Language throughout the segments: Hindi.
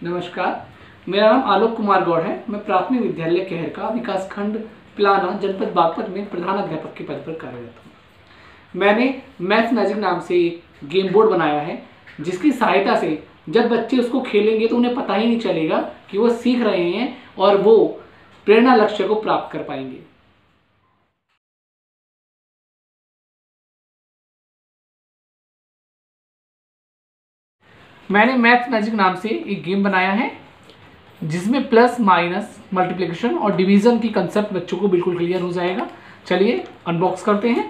नमस्कार, मेरा नाम आलोक कुमार गौड़ है। मैं प्राथमिक विद्यालय कहर का विकासखंड पिलाना जनपद बागपत में प्रधान अध्यापक के पद पर कार्यरत हूँ। मैंने मैथ मैजिक नाम से एक गेम बोर्ड बनाया है, जिसकी सहायता से जब बच्चे उसको खेलेंगे तो उन्हें पता ही नहीं चलेगा कि वो सीख रहे हैं और वो प्रेरणा लक्ष्य को प्राप्त कर पाएंगे। मैंने मैथ मैजिक नाम से एक गेम बनाया है, जिसमें प्लस माइनस मल्टीप्लिकेशन और डिवीज़न की कंसेप्ट बच्चों को बिल्कुल क्लियर हो जाएगा। चलिए अनबॉक्स करते हैं।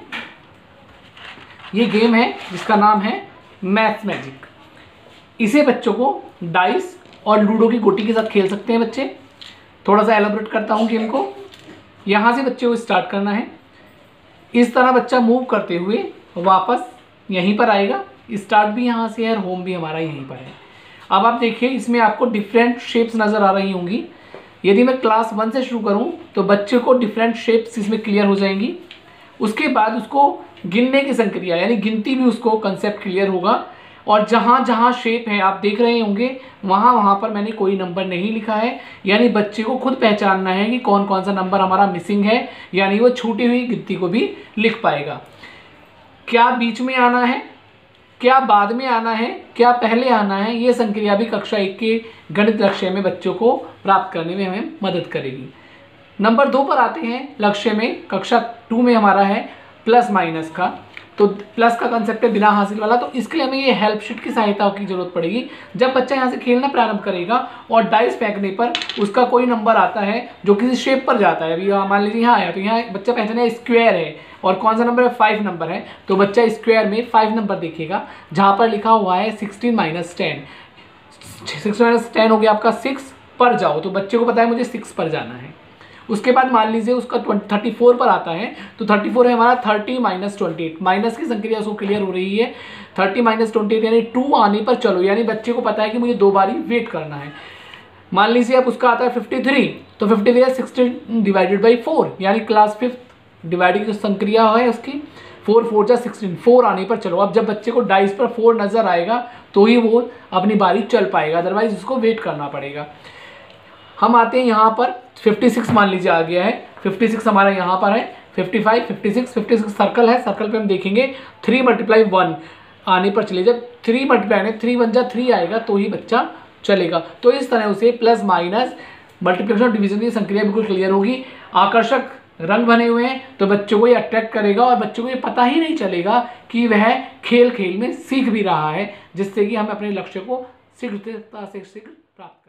ये गेम है जिसका नाम है मैथ मैजिक। इसे बच्चों को डाइस और लूडो की गोटी के साथ खेल सकते हैं बच्चे। थोड़ा सा एलाबोरेट करता हूँ गेम को। यहाँ से बच्चे को स्टार्ट करना है। इस तरह बच्चा मूव करते हुए वापस यहीं पर आएगा। स्टार्ट भी यहाँ से है और होम भी हमारा यहीं पर है। अब आप देखिए, इसमें आपको डिफरेंट शेप्स नज़र आ रही होंगी। यदि मैं क्लास 1 से शुरू करूं तो बच्चे को डिफरेंट शेप्स इसमें क्लियर हो जाएंगी। उसके बाद उसको गिनने की संक्रिया यानी गिनती भी उसको कंसेप्ट क्लियर होगा। और जहाँ जहाँ शेप है आप देख रहे होंगे, वहाँ वहाँ पर मैंने कोई नंबर नहीं लिखा है, यानी बच्चे को खुद पहचानना है कि कौन कौन सा नंबर हमारा मिसिंग है, यानी वो छूटी हुई गिनती को भी लिख पाएगा। क्या बीच में आना है, क्या बाद में आना है, क्या पहले आना है, ये संक्रिया भी कक्षा 1 के गणित लक्ष्य में बच्चों को प्राप्त करने में हमें मदद करेगी। नंबर 2 पर आते हैं लक्ष्य में। कक्षा 2 में हमारा है प्लस माइनस का। तो प्लस का कंसेप्ट है बिना हासिल वाला, तो इसके लिए हमें ये हेल्प शीट की सहायता की जरूरत पड़ेगी। जब बच्चा यहाँ से खेलना प्रारंभ करेगा और डाइस फेंकने पर उसका कोई नंबर आता है जो किसी शेप पर जाता है, अभी मान लीजिए यहाँ आया तो यहाँ बच्चा पहचाने स्क्वायर है और कौन सा नंबर है 5 नंबर है, तो बच्चा स्क्वायर में 5 नंबर देखेगा जहाँ पर लिखा हुआ है 16 - 10। 16 - 10 हो गया आपका 6 पर जाओ, तो बच्चे को पता है मुझे 6 पर जाना है। उसके बाद मान लीजिए उसका 34 पर आता है, तो 34 है हमारा 30 - 28। माइनस की संक्रिया उसको क्लियर हो रही है। 30 - 28 यानी 2 आने पर चलो, यानी बच्चे को पता है कि मुझे 2 बारी वेट करना है। मान लीजिए अब उसका आता है 53, तो 53 है 16 / 4, यानी क्लास 5 डिवाइडिंग जो संक्रिया है उसकी 4 4 जा 16, 4 आने पर चलो। अब जब बच्चे को डाइस पर 4 नजर आएगा तो ही वो अपनी बारी चल पाएगा, अदरवाइज उसको वेट करना पड़ेगा। हम आते हैं यहाँ पर 56 मान लीजिए आ गया है। 56 हमारा यहाँ पर है। 55 56 सर्कल है। सर्कल पे हम देखेंगे 3 × 1 आने पर चले। जब 3 मल्टीप्लाई 3 1 जा 3 आएगा तो ही बच्चा चलेगा। तो इस तरह उसे प्लस माइनस मल्टीप्लिकेशन डिवीजन की संक्रिया बिल्कुल क्लियर होगी। आकर्षक रंग बने हुए हैं तो बच्चों को ये अट्रैक्ट करेगा और बच्चों को ये पता ही नहीं चलेगा कि वह खेल खेल में सीख भी रहा है, जिससे कि हम अपने लक्ष्य को शीघ्रता से शीघ्र प्राप्त